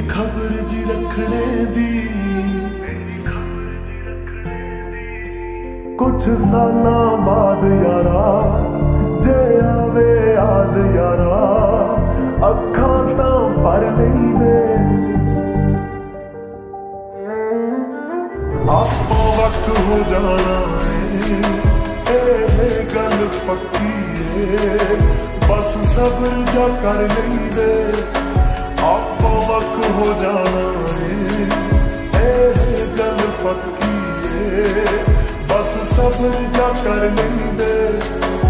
खबर जी रखने दी कुछ साल बाद यारा जे आवे याद यारा अखां तां भर नहीं दे आपो वक्त हो जाना है गल पक्की है बस सब्र जा कर नहीं दे आपो वक्त हो जाना है गल पक्की है बस सब्र जा कर नहीं दे